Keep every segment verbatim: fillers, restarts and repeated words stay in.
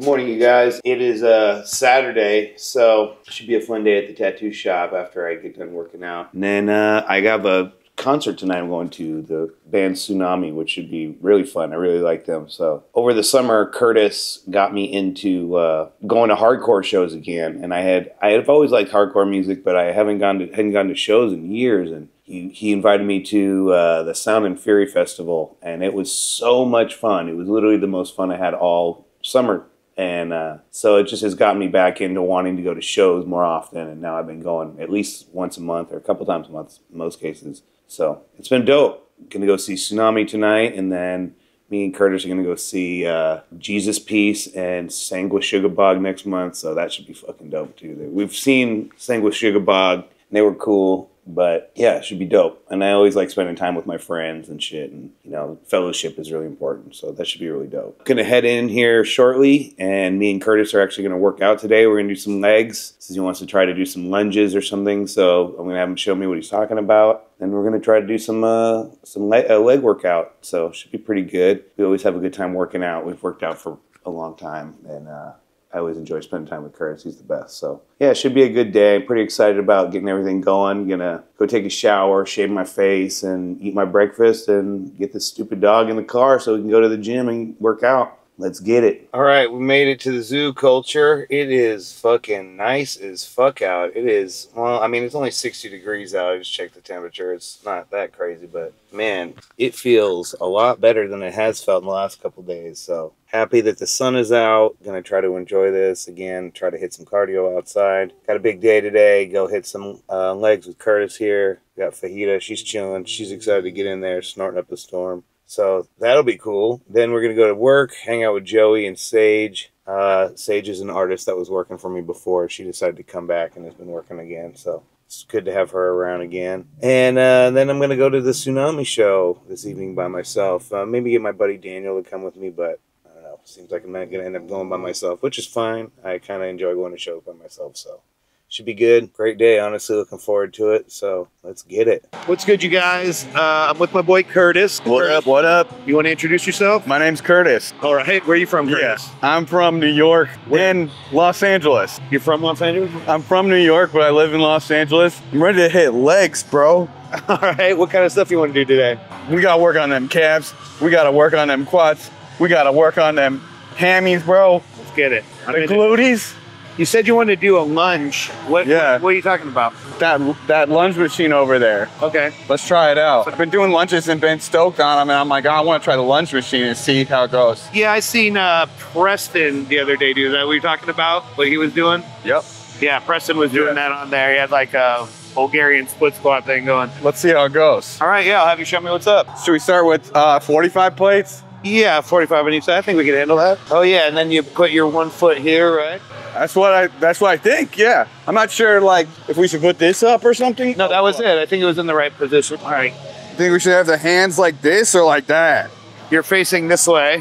Morning, you guys. It is uh, Saturday, so it should be a fun day at the tattoo shop after I get done working out. And then uh, I have a concert tonight I'm going to, the band Tsunami, which should be really fun. I really like them. So over the summer, Curtis got me into uh, going to hardcore shows again, and I had I have always liked hardcore music, but I haven't gone to hadn't gone to shows in years. And he he invited me to uh, the Sound and Fury Festival, and it was so much fun. It was literally the most fun I had all summer. And uh, so it just has got me back into wanting to go to shows more often. And now I've been going at least once a month or a couple times a month in most cases. So it's been dope. Going to go see Tsunami tonight. And then me and Curtis are going to go see uh, Jesus Piece and Sanguisugabogg next month. So that should be fucking dope too. We've seen Sanguisugabogg and they were cool. But yeah, it should be dope. And I always like spending time with my friends and shit. And, you know, fellowship is really important. So that should be really dope. Going to head in here shortly. And me and Curtis are actually going to work out today. We're going to do some legs. Since he wants to try to do some lunges or something. So I'm going to have him show me what he's talking about. And we're going to try to do some uh, some leg, uh, leg workout. So it should be pretty good. We always have a good time working out. We've worked out for a long time. And, uh, I always enjoy spending time with Curtis. He's the best. So, yeah, it should be a good day. I'm pretty excited about getting everything going. I'm going to go take a shower, shave my face, and eat my breakfast, and get this stupid dog in the car so we can go to the gym and work out. Let's get it. All right, we made it to the Zoo Culture. It is fucking nice as fuck out. It is, well, I mean, it's only sixty degrees out. I just checked the temperature. It's not that crazy, but man, it feels a lot better than it has felt in the last couple days. So happy that the sun is out. Gonna try to enjoy this again, try to hit some cardio outside. Got a big day today. Go hit some uh, legs with Curtis here. Got Fajita. She's chilling. She's excited to get in there, snorting up a storm. So that'll be cool. Then we're going to go to work, hang out with Joey and Sage. Uh, Sage is an artist that was working for me before. She decided to come back and has been working again. So it's good to have her around again. And uh, then I'm going to go to the Tsunami show this evening by myself. Uh, maybe get my buddy Daniel to come with me, but I don't know. Seems like I'm not going to end up going by myself, which is fine. I kind of enjoy going to shows by myself, so. Should be good. Great day, honestly. Looking forward to it. So let's get it. What's good, you guys? Uh, I'm with my boy Curtis. What up? What up? You want to introduce yourself? My name's Curtis. All right. Where are you from, Curtis? Yeah. I'm from New York and Los Angeles. You're from Los Angeles? I'm from New York, but I live in Los Angeles. I'm ready to hit legs, bro. All right. What kind of stuff you want to do today? We got to work on them calves. We got to work on them quads. We got to work on them hammies, bro. Let's get it. The glutes. You said you wanted to do a lunge. What, yeah. what, what are you talking about? That that lunge machine over there. Okay. Let's try it out. I've been doing lunges and been stoked on them, and I'm like, oh, I want to try the lunge machine and see how it goes. Yeah, I seen uh, Preston the other day do that. What you talking about? What he was doing? Yep. Yeah, Preston was doing yeah. that on there. He had like a Bulgarian split squat thing going. Let's see how it goes. All right, yeah, I'll have you show me what's up. Should we start with uh, forty-five plates? Yeah, forty-five on each side. I think we can handle that. Oh yeah, and then you put your one foot here, right? That's what I. That's what I think. Yeah, I'm not sure, like, if we should put this up or something. No, that was it. I think it was in the right position. All right. You think we should have the hands like this or like that? You're facing this way,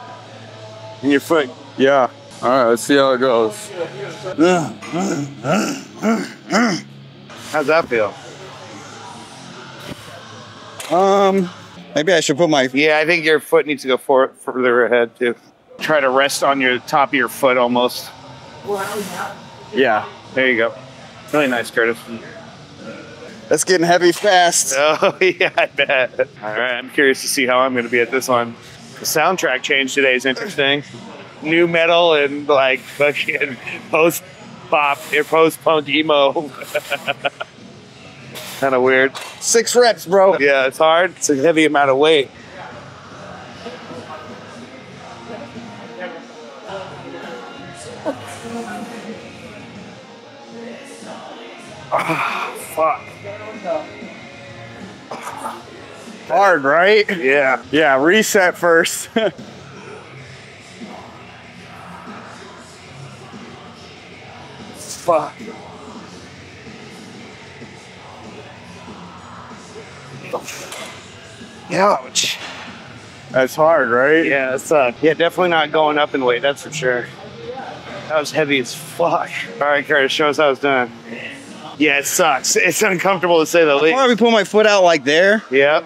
and your foot. Yeah. All right. Let's see how it goes. How's that feel? Um, maybe I should put my. Yeah, I think your foot needs to go for, further ahead too. Try to rest on your top of your foot almost. Yeah. There you go. Really nice, Curtis. That's getting heavy fast. Oh, yeah, I bet. All right, I'm curious to see how I'm going to be at this one. The soundtrack change today is interesting. New metal and, like, fucking post-pop or post-punk emo. Kind of weird. Six reps, bro. Yeah, it's hard. It's a heavy amount of weight. Ah, fuck. Hard, right? Yeah. Yeah, reset first. Fuck. Ouch. That's hard, right? Yeah, it's uh, yeah, definitely not going up in weight, that's for sure. That was heavy as fuck. All right, Curtis, show us how it's done. Yeah, it sucks. It's uncomfortable to say the least. Why don't we put my foot out like there? Yep.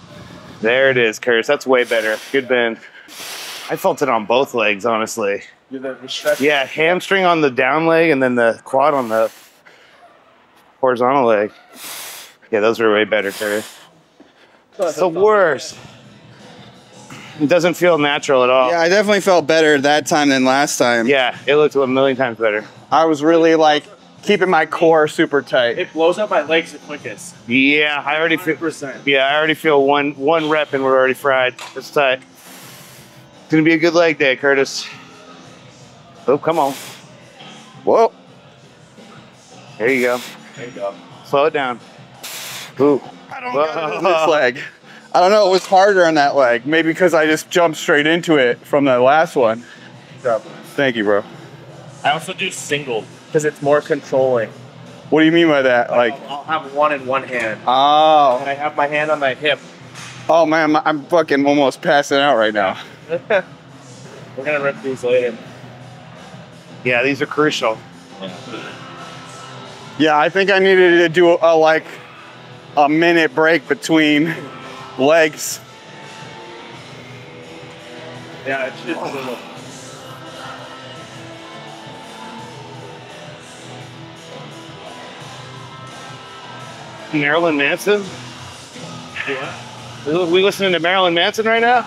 There it is, Curtis. That's way better. Good bend. I felt it on both legs, honestly. Yeah, hamstring on the down leg and then the quad on the horizontal leg. Yeah, those are way better, Curtis. It's the worst. It doesn't feel natural at all. Yeah, I definitely felt better that time than last time. Yeah, it looked a million times better. I was really like keeping my core super tight. It blows up my legs the quickest. Yeah, I already feel. one hundred percent. Yeah, I already feel one one rep and we're already fried. It's tight. It's gonna be a good leg day, Curtis. Oh, come on. Whoa. There you go. There you go. Slow it down. Ooh. I don't know this leg. I don't know. It was harder on that leg. Maybe because I just jumped straight into it from the last one. Thank you, bro. I also do single because it's more controlling. What do you mean by that? Like, I'll, I'll have one in one hand, and oh, I have my hand on my hip. oh man, I'm, I'm fucking almost passing out right now. We're gonna rip these later. Yeah, these are crucial. Yeah, I think I needed to do a, like a minute break between legs. Yeah, it's just a little. Marilyn Manson? What? We listening to Marilyn Manson right now?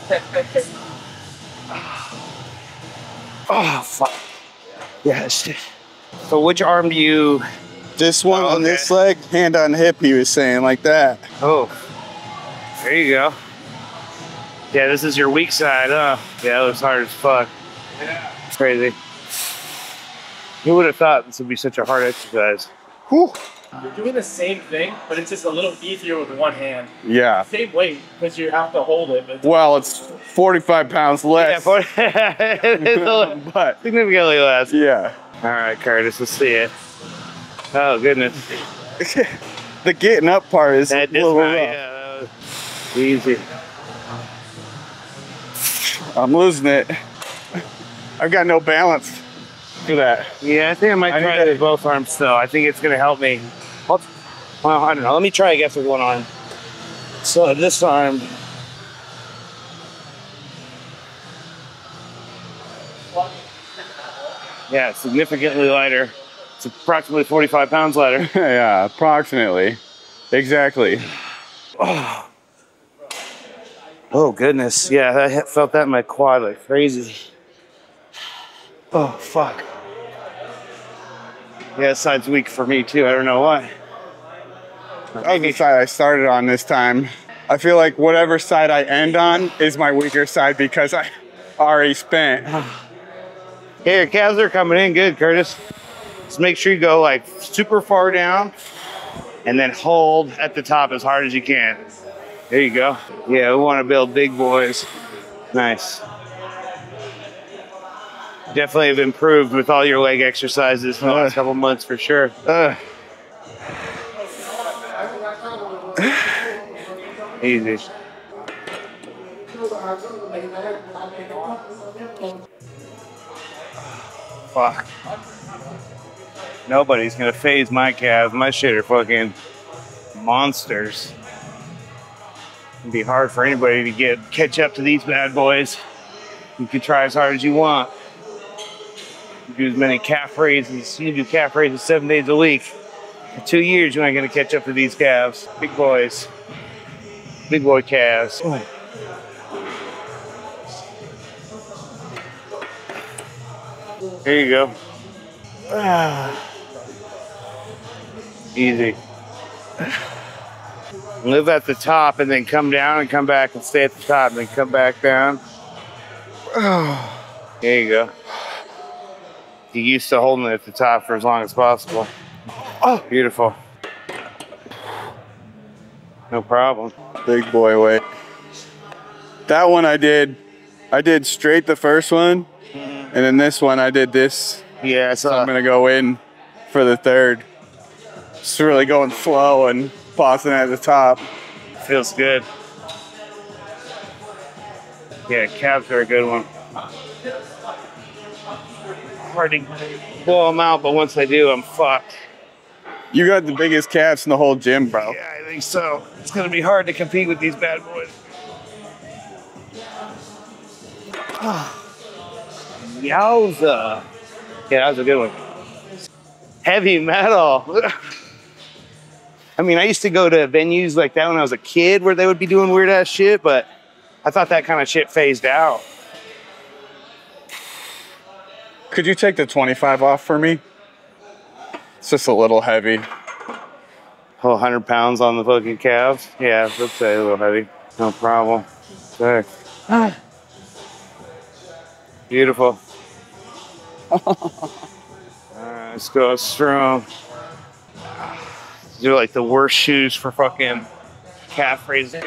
Oh, fuck. Yeah, shit. So which arm do you... This one Oh, on okay. this leg, hand on hip, he was saying, like that. Oh, there you go. Yeah, this is your weak side, huh? Yeah, it was hard as fuck. Yeah. It's crazy. Who would have thought this would be such a hard exercise? Whew. You're doing the same thing, but it's just a little easier with one hand. Yeah. Same weight, because you have to hold it. But Well, it's forty-five pounds Yeah, less. for- it's a- but, significantly less. yeah. All right, Curtis, let's see it. Oh, goodness. The getting up part is a That little dismount, rough. yeah, that was easy. I'm losing it. I've got no balance for that. Yeah, I think I might I try need it to- with both arms still. I think it's going to help me. Well, well, I don't know. Let me try, I guess, with one arm. So this arm. Yeah, it's significantly lighter. It's approximately forty-five pounds lighter. Yeah, approximately. Exactly. Oh, goodness. Yeah, I felt that in my quad like crazy. Oh, fuck. Yeah, this side's weak for me, too. I don't know why. That was the side I started on this time. I feel like whatever side I end on is my weaker side because I already spent. Hey, your calves are coming in good, Curtis. Just make sure you go like super far down and then hold at the top as hard as you can. There you go. Yeah, we want to build big boys. Nice. Definitely have improved with all your leg exercises in the last couple months for sure. Uh, Easy. Fuck. Nobody's gonna phase my calves. My shit are fucking monsters. It'd be hard for anybody to get catch up to these bad boys. You can try as hard as you want. You do as many calf raises. You do calf raises seven days a week. For two years, you ain't gonna catch up to these calves. Big boys. Big boy calves. There you go. Ah. Easy. Live at the top and then come down and come back and stay at the top and then come back down. There you go. Get used to holding it at the top for as long as possible. Oh, beautiful. No problem. big boy weight. That one I did, I did straight the first one, and then this one I did this. Yeah, so I'm gonna go in for the third. Just really going slow and pausing at the top. feels good. Yeah, calves are a good one. Hard to blow them out, but once I do, I'm fucked. You got the biggest calves in the whole gym, bro. Yeah, I think so. It's gonna be hard to compete with these bad boys. Yowza. Yeah, that was a good one. Heavy metal. I mean, I used to go to venues like that when I was a kid where they would be doing weird ass shit, but I thought that kind of shit phased out. Could you take the twenty-five off for me? It's just a little heavy. Oh, one hundred pounds on the fucking calves? Yeah, let's say a little heavy. No problem. Okay. Ah. Beautiful. Alright, let's go strong. These are like the worst shoes for fucking calf raising.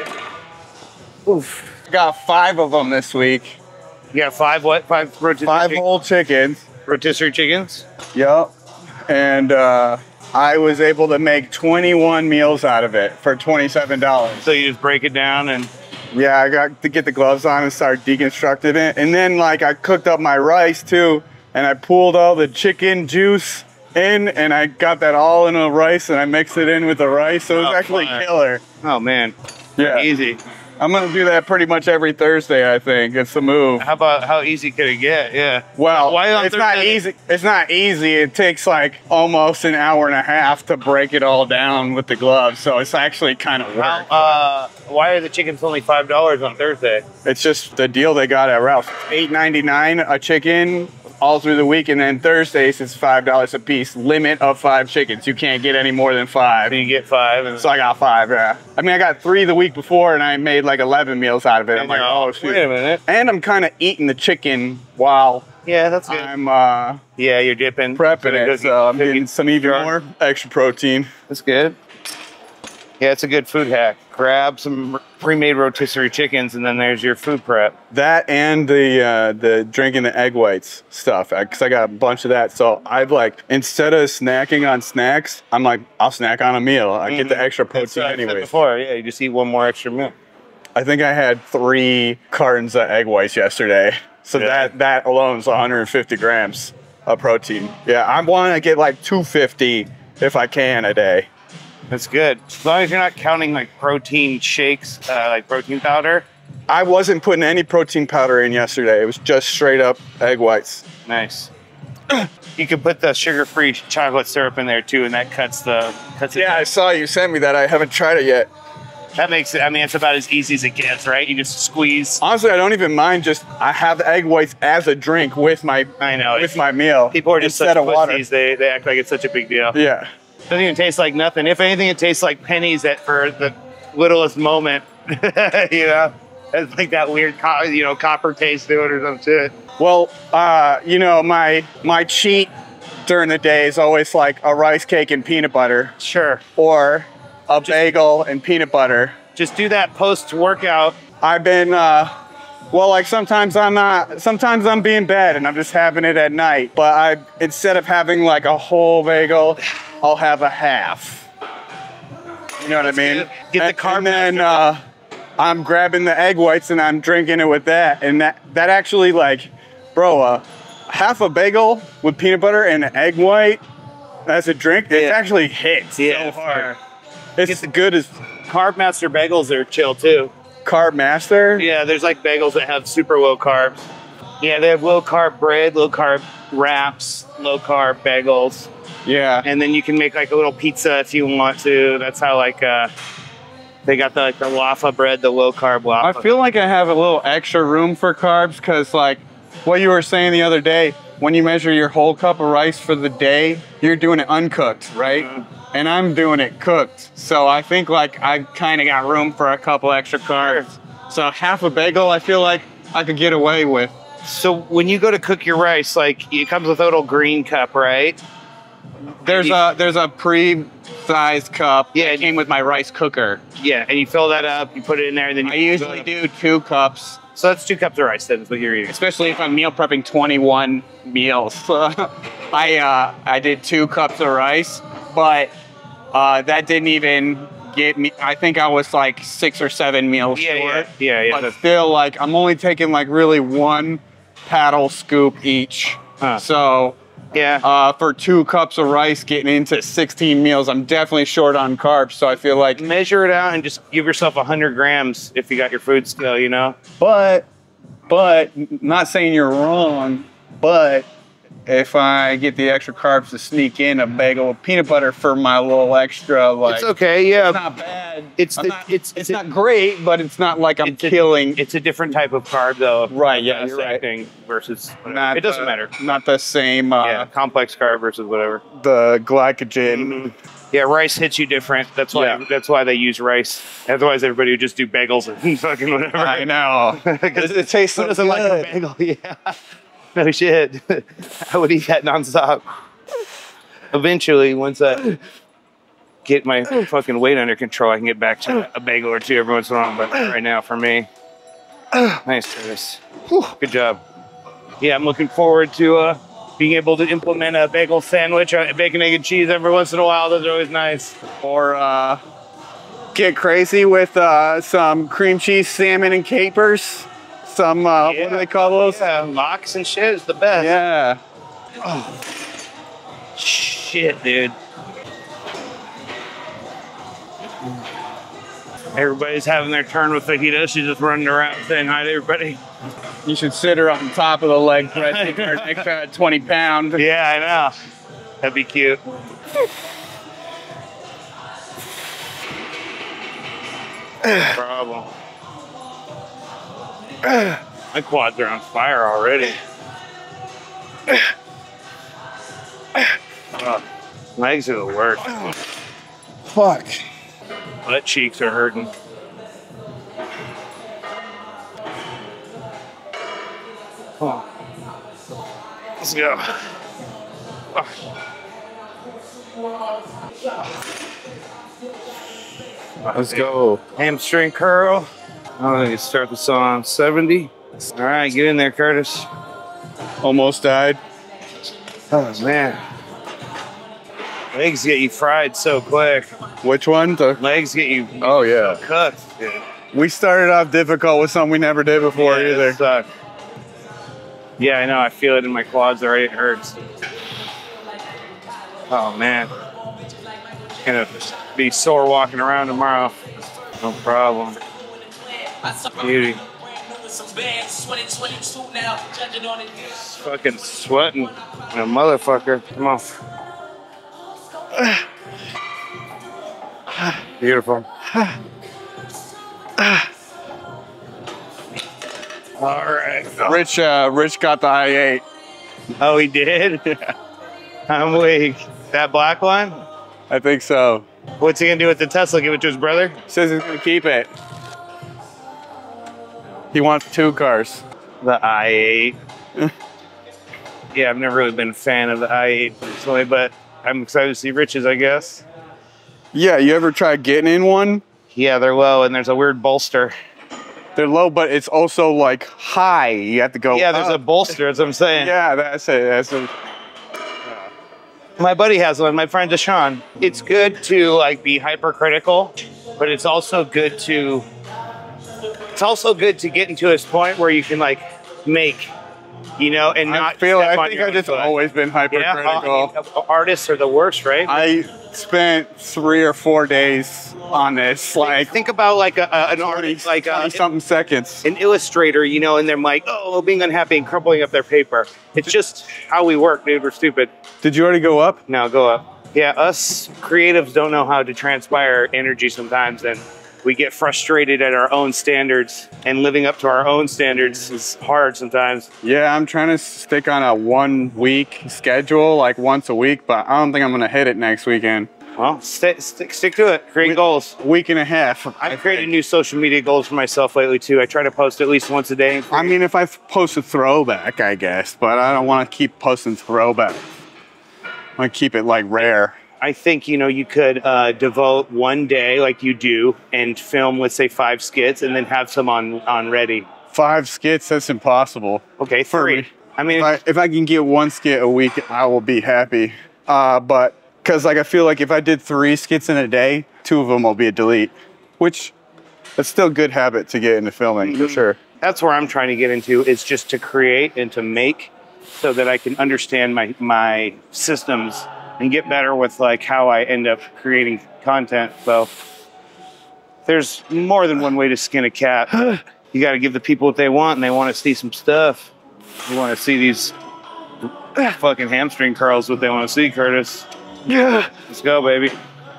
Oof. Got five of them this week. You got five what? Five rotisserie Five chick- whole chickens. rotisserie chickens? Yep. And uh, I was able to make twenty-one meals out of it for twenty-seven dollars. So you just break it down and... Yeah, I got to get the gloves on and start deconstructing it. And then like I cooked up my rice too, and I pulled all the chicken juice in, and I got that all in a rice, and I mixed it in with the rice. So it was Oh, actually fire. killer. Oh, man. Yeah. Easy. I'm gonna do that pretty much every Thursday, I think. It's the move. How about how easy could it get? Yeah. Well, Why on it's not Thursday? easy. It's not easy. It takes like almost an hour and a half to break it all down with the gloves. So it's actually kind of How, work. uh, why are the chickens only five dollars on Thursday? It's just the deal they got at Ralph's. eight ninety-nine a chicken all through the week, and then Thursdays it's five dollars a piece. Limit of five chickens. You can't get any more than five. So you get five. And So I got five. Yeah. I mean, I got three the week before, and I made like eleven meals out of it. I'm like, oh shoot. Wait a minute. And I'm kind of eating the chicken while Yeah, that's good. I'm uh, yeah, you're dipping. prepping Good- it, so I'm good- getting some even jar. more extra protein. That's good. Yeah, it's a good food hack. Grab some pre-made rotisserie chickens, and then there's your food prep. That and the uh, the drinking the egg whites stuff, because I got a bunch of that. So I've like, instead of snacking on snacks, I'm like, I'll snack on a meal. I get the extra That's protein what I said anyway. before, yeah, you just eat one more extra meal. I think I had three cartons of egg whites yesterday. So Yeah. that that alone is one hundred fifty grams of protein. Yeah, I want to get like two fifty if I can a day. That's good. As long as you're not counting like protein shakes, uh, like protein powder. I wasn't putting any protein powder in yesterday. It was just straight up egg whites. Nice. You could put the sugar-free chocolate syrup in there too, and that cuts the cuts it. Yeah, I saw you sent me that. I haven't tried it yet. That makes it. I mean, it's about as easy as it gets, right? You just squeeze. Honestly, I don't even mind. Just I have egg whites as a drink with my I know. with my meal. People are just instead such of water. pussies. They they act like it's such a big deal. Yeah. Doesn't even taste like nothing. If anything, it tastes like pennies at for the littlest moment. You know, it's like that weird, co- you know, copper taste to it or some shit. Well, uh, you know, my my cheat during the day is always like a rice cake and peanut butter, Sure. or a bagel and peanut butter. Just do that post workout. I've been, uh, well, like sometimes I'm not, sometimes I'm being bad and I'm just having it at night. But I, instead of having like a whole bagel, I'll have a half. You know what I mean? good. Get the And- carb And then master. uh, I'm grabbing the egg whites and I'm drinking it with that. And that, that actually like, bro, uh, half a bagel with peanut butter and an egg white as a drink, it Yeah. actually hits Yeah, so hard. It's good as Carb Master bagels are chill too. Carb Master. Yeah, there's like bagels that have super low carbs. Yeah, they have low carb bread, low carb wraps, low carb bagels. Yeah. And then you can make like a little pizza if you want to. That's how like uh they got the like the Wafa bread, the low carb I Wafa. feel like I have a little extra room for carbs because, like, what you were saying the other day, when you measure your whole cup of rice for the day, you're doing it uncooked, right? And I'm doing it cooked. So I think, like, I kind of got room for a couple extra carbs. So half a bagel, I feel like I could get away with. So when you go to cook your rice, like it comes with a little green cup, right? There's a there's a pre-sized cup. Yeah, that and came with my rice cooker. Yeah, and you fill that up, you put it in there, and then you I usually do two cups. So that's two cups of rice. Then is what you're eating. Especially if I'm meal prepping twenty-one meals. I uh, I did two cups of rice, but uh, that didn't even get me. I think I was like six or seven meals Yeah, short. yeah, yeah, yeah. But that's- still, like, I'm only taking like really one paddle scoop each. Huh. So Yeah. uh, for two cups of rice, getting into sixteen meals, I'm definitely short on carbs. So I feel like, Measure it out and just give yourself one hundred grams if you got your food scale, you know? but, but not saying you're wrong. But if I get the extra carbs to sneak in a bagel with peanut butter for my little extra, like It's okay, yeah. it's not bad. It's I'm the, not- it's it's a- not great, but it's not like I'm it's a- killing. It's a different type of carb, though. Right, yeah, you're right. Thing versus Not it doesn't the- matter. Not the same. Uh, Yeah, complex carb versus whatever. The glycogen. Yeah, rice hits you different. That's why. Yeah. That's why they use rice. Otherwise, everybody would just do bagels and fucking whatever. I know. Because it tastes so who doesn't like a good. bagel? Yeah. No shit. I would eat that nonstop. Eventually, once I get my fucking weight under control, I can get back to a bagel or two every once in a while. But right now, for me, nice service. Good job. Yeah, I'm looking forward to uh, being able to implement a bagel sandwich, uh, bacon, egg, and cheese every once in a while. Those are always nice. Or uh, get crazy with uh, some cream cheese, salmon, and capers. Some, uh, Yeah. what do they call those? Yeah, lox and shit is the best. Yeah. Shit, dude. Everybody's having their turn with fajitas. She's just running around saying hi to everybody. You should sit her on top of the leg press, take her an extra twenty pound. Yeah, I know. That'd be cute. Problem. My quads are on fire already. Oh, legs are the worst. Fuck. Butt cheeks are hurting. Oh. Let's go. Let's go. Hamstring curl. I'm gonna start the song on seventy. All right, get in there, Curtis. Almost died. Oh man, legs get you fried so quick. Which one? The- Legs get you oh, yeah. cooked. Dude. We started off difficult with something we never did before Yeah, it either. sucked. Yeah, I know. I feel it in my quads already. It hurts. Oh man, gonna be sore walking around tomorrow. No problem. Beauty. Fucking sweating, a motherfucker. Come on. Beautiful. All right. Rich, uh, Rich got the I eight. Oh, he did? I'm weak. That black one? I think so. What's he gonna do with the Tesla? Give it to his brother? Says he's gonna keep it. He wants two cars. The i eight. Yeah, I've never really been a fan of the i eight personally, but I'm excited to see Rich's, I guess. Yeah, you ever try getting in one? Yeah, they're low, and there's a weird bolster. They're low, but it's also like high. You have to go. Yeah, there's a up. bolster, that's what I'm saying. Yeah, that's it. That's it. My buddy has one, my friend Deshaun. It's good to like be hypercritical, but it's also good to it's also good to get into this point where you can like make, you know, and not I feel. step I on think your I've own just foot. always been Yeah, hypercritical. uh, artists are the worst, right? I spent three or four days on this, like Think about like a, a, an artist, like a, twenty something seconds. an illustrator, you know, and they're like, oh, being unhappy and crumpling up their paper. It's just how we work, dude. We're stupid. Did you already go up? Now go up. Yeah, us creatives don't know how to transpire energy sometimes, and we get frustrated at our own standards, and living up to our own standards is hard sometimes. Yeah, I'm trying to stick on a one week schedule, like once a week, but I don't think I'm gonna hit it next weekend. Well, stick, stick, stick to it. Create goals. Week and a half. I've created new social media goals for myself lately too. I try to post at least once a day. I mean, if I post a throwback, I guess, but I don't want to keep posting throwback. I want to keep it like rare. I think, you know, you could uh, devote one day like you do and film, let's say, five skits and then have some on, on ready. Five skits, that's impossible. Okay, For three. me. I mean, If I, if I can get one skit a week, I will be happy. Uh, but because like I feel like if I did three skits in a day, two of them will be a delete, which that's still a good habit to get into filming for sure. that's where I'm trying to get into, is just to create and to make so that I can understand my, my systems and get better with like how I end up creating content. So there's more than one way to skin a cat. You got to give the people what they want, and they want to see some stuff. You want to see these Fucking hamstring curls, what they want to see, Curtis. Yeah. Let's go, baby.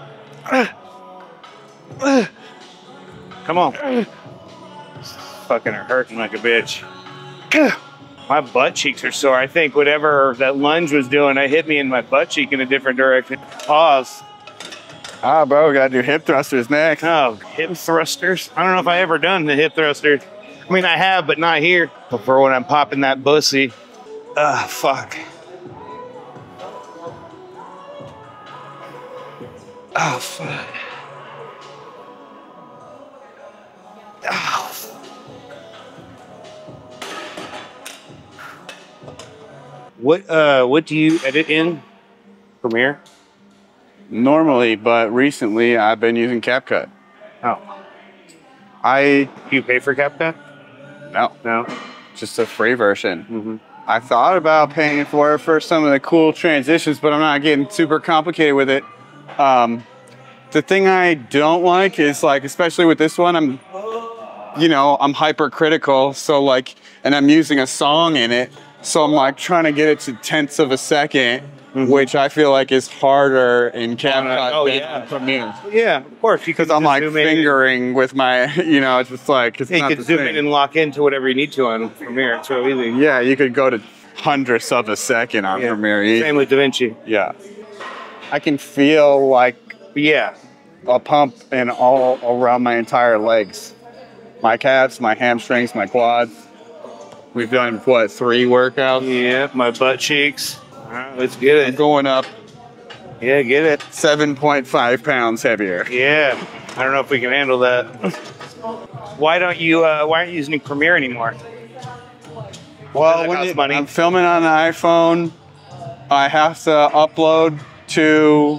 Come on. Fucking are hurting like a bitch. My butt cheeks are sore. I think whatever that lunge was doing, I hit me in my butt cheek in a different direction. Pause. Ah, bro, we gotta do hip thrusters next. Oh, hip thrusters. I don't know if I ever done the hip thrusters. I mean, I have, but not here. But for when I'm popping that bussy. Ah, fuck. Oh, fuck. Oh. What uh what do you edit in Premiere? Normally, but recently I've been using CapCut. Oh. I Do you pay for CapCut? no, No. just a free version. Mm-hmm. I thought about paying for it for some of the cool transitions, but I'm not getting super complicated with it. Um, the thing I don't like is like, especially with this one, I'm, you know, I'm hypercritical. So like, and I'm using a song in it. So I'm like trying to get it to tenths of a second, mm-hmm. which I feel like is harder in CapCut oh, than yeah. in Premiere. Yeah, of course. Because I'm like fingering with my, you know, it's just like, it's yeah, you not could the zoom thing. in and lock into whatever you need to on Premiere. It's real easy. Yeah, you could go to hundredths of a second on Yeah. Premiere. Same with DaVinci. Yeah. I can feel like Yeah. a pump in all around my entire legs. My calves, my hamstrings, my quads. We've done, what, three workouts? Yeah, my butt cheeks. All right, let's get I'm it. going up Yeah, get it. seven point five pounds heavier. Yeah. I don't know if we can handle that. Why don't you, uh, why aren't you using Premiere anymore? Well, That when costs you- money. I'm filming on an iPhone. I have to upload to,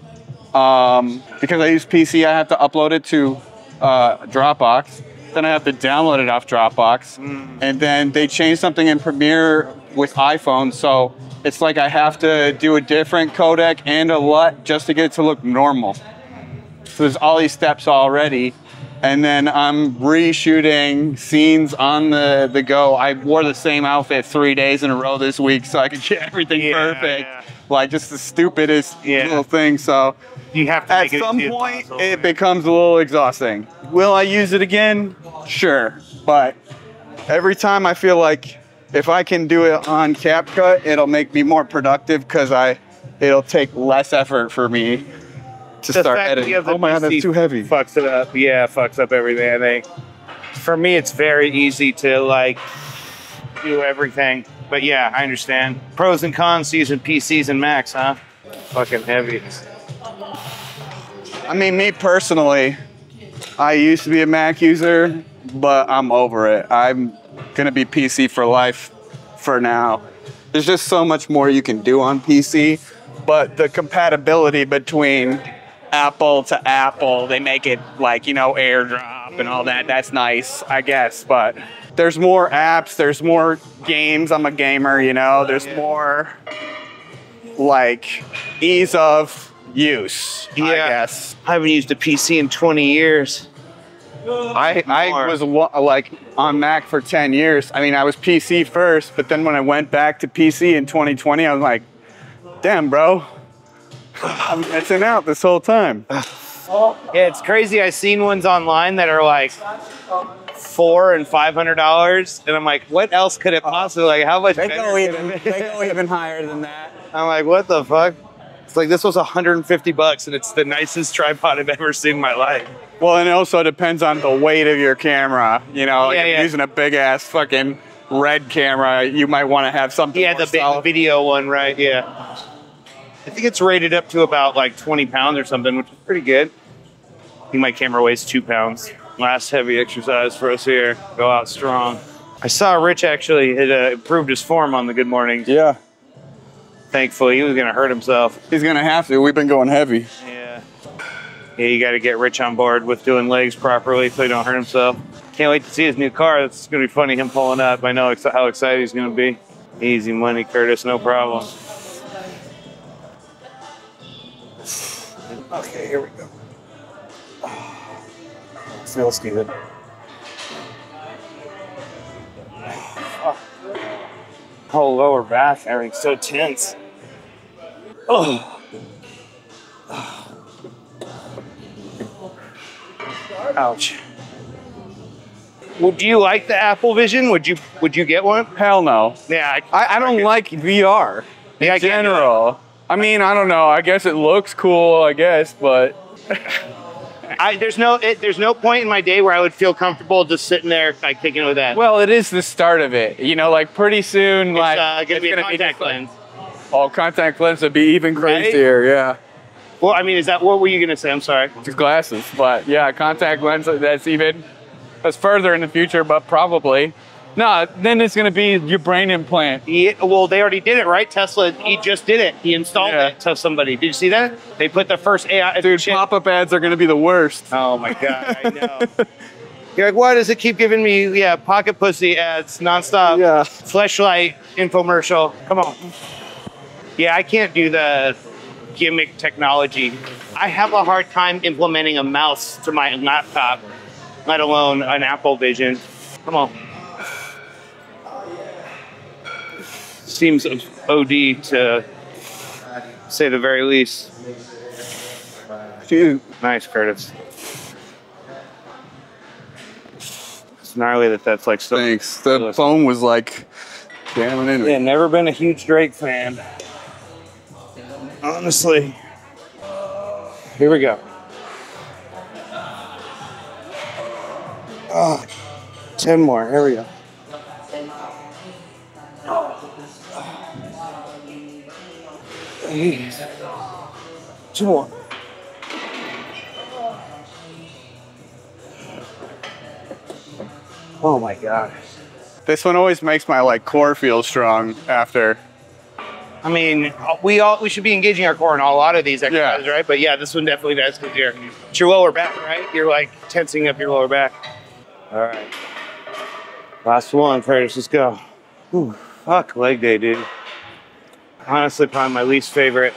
um, because I use P C, I have to upload it to uh, Dropbox. Then I have to download it off Dropbox. Mm. And then they changed something in Premiere with iPhone. So it's like I have to do a different codec and a L U T just to get it to look normal. So there's all these steps already. And then I'm reshooting scenes on the, the go. I wore the same outfit three days in a row this week so I could get everything Yeah, perfect. yeah. Like just the stupidest Yeah. little thing. So You have to at make it some easy as point, possible. it becomes a little exhausting. Will I use it again? Sure. But every time I feel like if I can do it on CapCut, it'll make me more productive because I, it'll take less effort for me to The start fact that editing. you have the Oh my God, P C that's too heavy. Fucks it up. Yeah, fucks up everything, I think. For me, it's very easy to like do everything. But yeah, I understand. Pros and cons to using P Cs and Macs, huh? Fucking heavy. I mean, me personally, I used to be a Mac user, but I'm over it. I'm gonna be P C for life for now. There's just so much more you can do on P C, but the compatibility between Apple to Apple, they make it like, you know, AirDrop and all that. That's nice, I guess, but there's more apps, there's more games. I'm a gamer, you know, there's more like ease of use, I Yeah. guess. I haven't used a P C in twenty years. I, I More. was wa- like on Mac for ten years. I mean, I was P C first, but then when I went back to P C in twenty twenty, I was like, damn, bro, I'm missing out this whole time. Yeah, it's crazy. I've seen ones online that are like four and five hundred dollars, and I'm like, what else could it possibly like? How much? They better go could even, it be? they go even higher than that. I'm like, what the fuck? It's like this was one hundred fifty bucks, and it's the nicest tripod I've ever seen in my life. Well, and it also depends on the weight of your camera. You know, like Yeah, if you're yeah. using a big ass fucking red camera, you might want to have something. Yeah, more the big solid. video one, right? Yeah. I think it's rated up to about like twenty pounds or something, which is pretty good. I think my camera weighs two pounds. Last heavy exercise for us here. Go out strong. I saw Rich actually had uh, improved his form on the Good Mornings. Yeah, Thankfully, he was going to hurt himself. he's gonna have to. We've been going heavy. Yeah. Yeah, you got to get Rich on board with doing legs properly so he don't hurt himself. Can't wait to see his new car. It's going to be funny him pulling up. I know ex- how excited he's going to be. Easy money, Curtis. No problem. Okay, here we go. Feels good. whole lower back, everything's so tense. Oh. Ouch. Well, do you like the Apple Vision? Would you Would you get one? Hell no. Yeah, I, I don't like V R in Yeah, I can't do general. I mean, I don't know. I guess it looks cool, I guess, but I, there's no it, there's no point in my day where I would feel comfortable just sitting there like kicking with that. well, it is the start of it. You know, like pretty soon, it's like uh, gonna it's be a gonna contact just, like, lens. oh, contact lens would be even Right? crazier. Yeah, Well, I mean, is that what were you gonna say? I'm sorry. just glasses, but yeah, contact lens. That's even that's further in the future, but probably. No, then it's gonna be your brain implant. Yeah, well, they already did it, right? Tesla, he just did it. He installed Yeah. it to somebody. Did you see that? They put the first A I. Dude, chip- pop-up ads are gonna be the worst. Oh my god, I know. You're like, why does it keep giving me, yeah, pocket pussy ads nonstop? Yeah. Fleshlight infomercial. Come on. Yeah, I can't do the gimmick technology. I have a hard time implementing a mouse to my laptop, let alone an Apple Vision. Come on. Seems O D to say the very least. Dude. Nice, Curtis. It's gnarly that that's like so. Thanks. The phone was like jamming in. Yeah, never been a huge Drake fan. Honestly. Here we go. Oh, ten more. Here we go. Two more. Oh my god. This one always makes my like core feel strong after. I mean, we all we should be engaging our core in a lot of these exercises, Yeah. right? But yeah, this one definitely does because you're it's your lower back, right? You're like tensing up your lower back. All right. Last one, Curtis. Let's go. Whew, fuck leg day, dude. Honestly, probably my least favorite.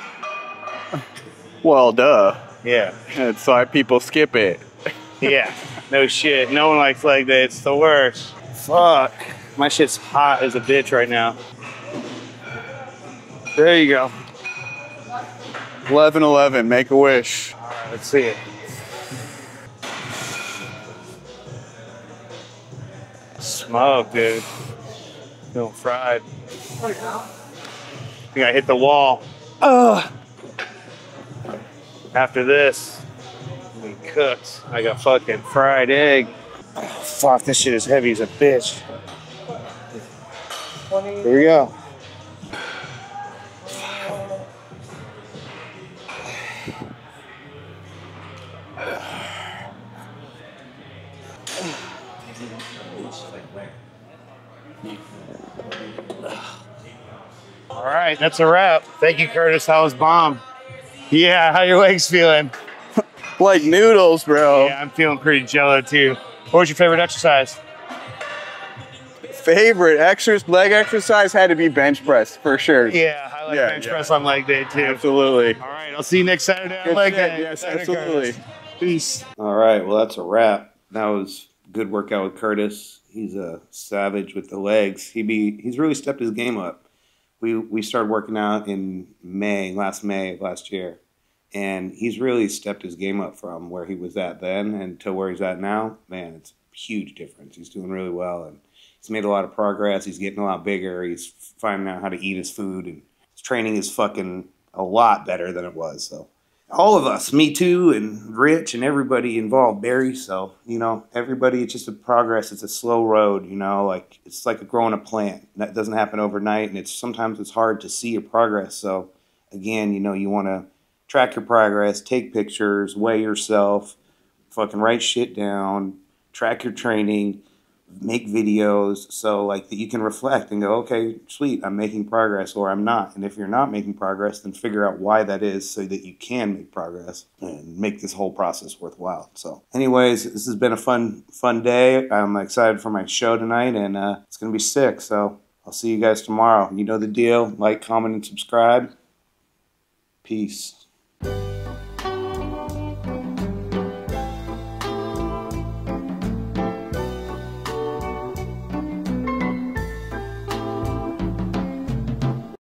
Well, duh. Yeah. It's why people skip it. Yeah. No shit. No one likes leg day. It's the worst. Fuck. My shit's hot as a bitch right now. There you go. eleven eleven, make a wish. All right, let's see it. Smoke, dude. Feeling fried. I think I hit the wall. Ugh. After this, we cooked. I got fucking fried egg. Oh, fuck, this shit is heavy as a bitch. Here we go. All right, that's a wrap. Thank you, Curtis. That was bomb. Yeah, how your legs feeling? Like noodles, bro. Yeah, I'm feeling pretty jello too. What was your favorite exercise? Favorite exercise, leg exercise had to be bench press for sure. Yeah, I like Yeah, bench yeah. press on leg day too. Absolutely. All right, I'll see you next Saturday on Good leg shit. day. Yes, Later, absolutely. Curtis. Peace. All right, well, that's a wrap. That was good workout with Curtis. He's a savage with the legs. He be he's really stepped his game up. We we started working out in May, last May of last year, and he's really stepped his game up from where he was at then and to where he's at now. Man, it's a huge difference. He's doing really well, and he's made a lot of progress. He's getting a lot bigger. He's finding out how to eat his food, and his training is fucking a lot better than it was. So all of us, me too, and Rich and everybody involved, Barry. So, you know, everybody, it's just a progress. It's a slow road, you know, like it's like growing a plant. That doesn't happen overnight, and it's sometimes it's hard to see your progress. So, again, you know, you want to track your progress, take pictures, weigh yourself, fucking write shit down, track your training, make videos so like that you can reflect and go, okay, sweet, I'm making progress or I'm not. And if you're not making progress, then figure out why that is so that you can make progress and make this whole process worthwhile. So anyways, this has been a fun, fun day. I'm excited for my show tonight, and uh, it's going to be sick. So I'll see you guys tomorrow. You know the deal. Like, comment, and subscribe. Peace.